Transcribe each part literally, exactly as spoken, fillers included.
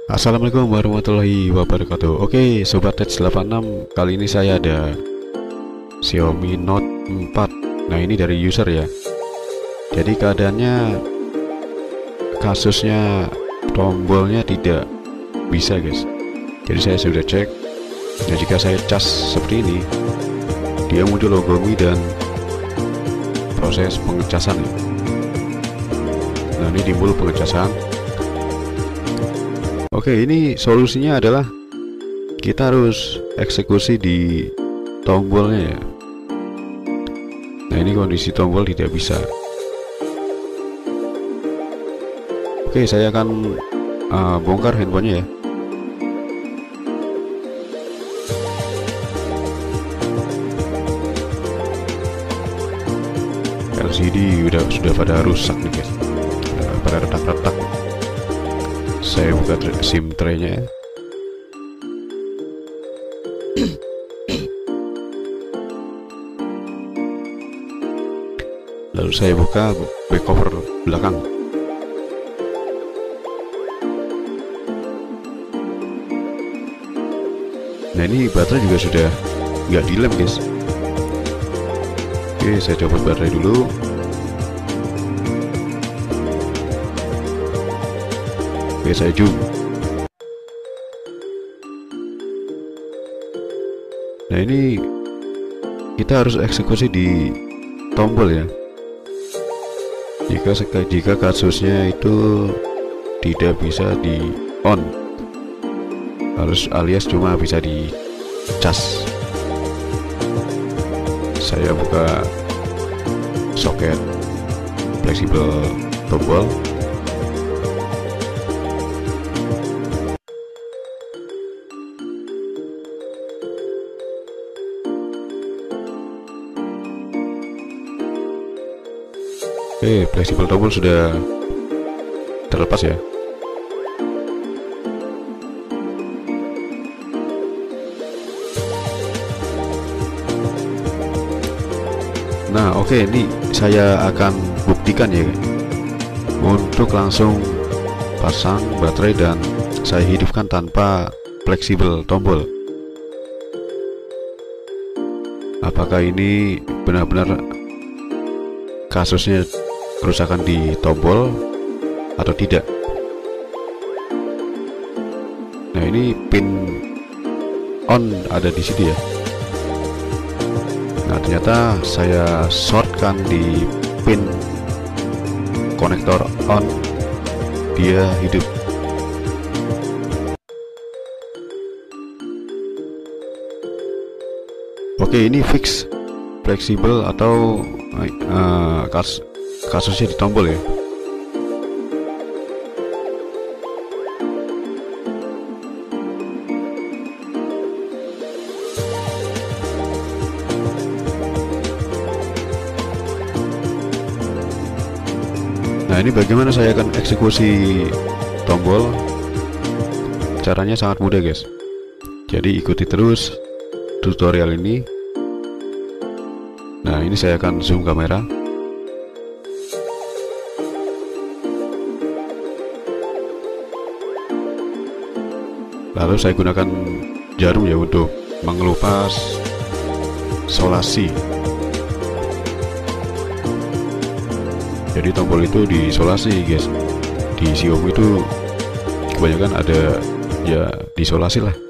Assalamualaikum warahmatullahi wabarakatuh. Oke Sobat Tech delapan enam, kali ini saya ada Xiaomi Note empat. Nah ini dari user ya. Jadi keadaannya, kasusnya tombolnya tidak bisa guys. Jadi saya sudah cek. Nah jika saya cas seperti ini, dia muncul logo Mi dan proses pengecasan. Nah ini timbul pengecasan. Oke, ini solusinya adalah kita harus eksekusi di tombolnya ya. Nah ini kondisi tombol tidak bisa. Oke, saya akan uh, bongkar handphonenya ya. L C D udah sudah pada rusak nih guys, udah pada retak-retak. Saya buka SIM tray-nya ya. Lalu saya buka back cover belakang. Nah ini baterai juga sudah nggak dilem guys. Oke, saya copot baterai dulu. Oke, saya zoom. Nah ini kita harus eksekusi di tombol ya. Jika jika kasusnya itu tidak bisa di on, harus alias cuma bisa di cas. Saya buka soket fleksibel tombol. Oke, fleksibel tombol sudah terlepas ya. Nah oke, ini saya akan buktikan ya, untuk langsung pasang baterai dan saya hidupkan tanpa fleksibel tombol. Apakah ini benar-benar kasusnya kerusakan di tombol atau tidak? Nah ini pin on ada di situ ya. Nah ternyata saya shortkan di pin konektor on, dia hidup. Oke, ini fix fleksibel atau uh, kas kasusnya di tombol ya. Nah ini bagaimana saya akan eksekusi tombol. Caranya sangat mudah guys. Jadi ikuti terus tutorial ini. Nah ini saya akan zoom kamera. Lalu saya gunakan jarum ya untuk mengelupas solasi. Jadi tombol itu diisolasi guys. Di Xiaomi itu kebanyakan ada ya diisolasi lah.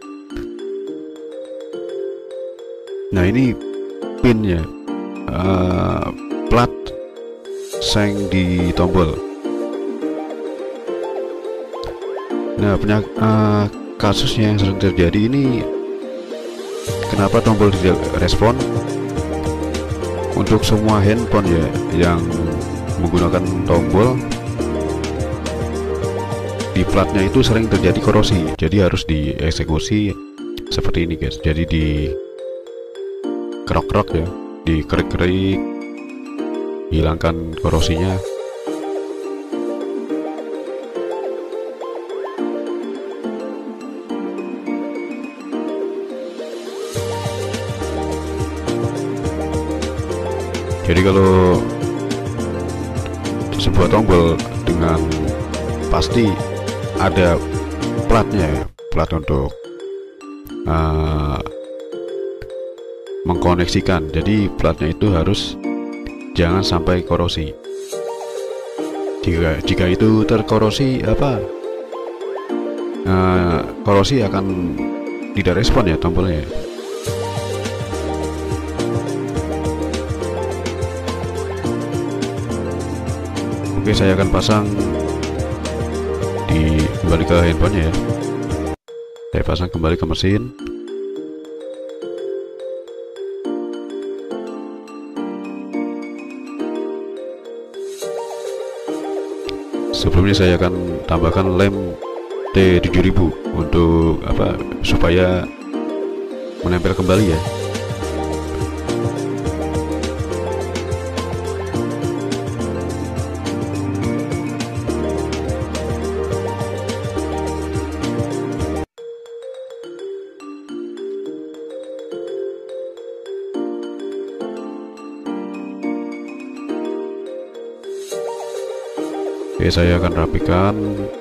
Nah ini pinnya, uh, plat seng di tombol. Nah penyak, uh, kasusnya yang sering terjadi ini, kenapa tombol tidak respon untuk semua handphone ya yang menggunakan tombol. Di platnya itu sering terjadi korosi, jadi harus dieksekusi seperti ini guys. Jadi di kerok-kerok ya, dikerik-kerik, hilangkan korosinya. Jadi kalau sebuah tombol dengan pasti ada platnya ya, plat untuk uh, mengkoneksikan. Jadi platnya itu harus jangan sampai korosi. Jika jika itu terkorosi apa uh, korosi akan tidak respon ya tombolnya. Oke, saya akan pasang di kembali ke handphonenya ya. Saya pasang kembali ke mesin. Sebelumnya saya akan tambahkan lem T tujuh ribu untuk apa, supaya menempel kembali ya. Oke, saya akan rapikan.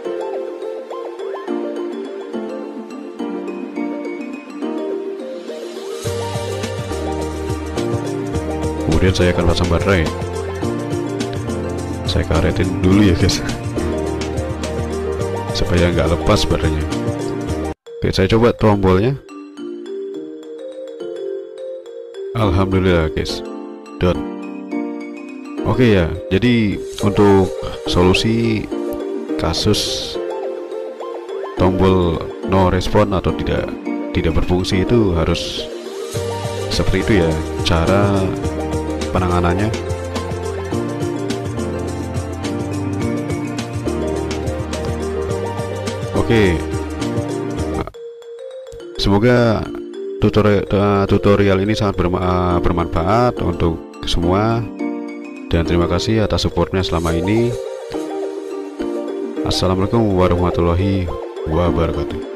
Kemudian saya akan pasang baterai. Saya karetin dulu ya guys, supaya nggak lepas baterainya. Oke, saya coba tombolnya. Alhamdulillah guys, done. Oke ya, jadi untuk solusi kasus tombol no respon atau tidak tidak berfungsi itu harus seperti itu ya cara penanganannya. Oke, semoga tutorial tutorial ini sangat bermanfaat untuk semua. Dan terima kasih atas supportnya selama ini. Assalamualaikum warahmatullahi wabarakatuh.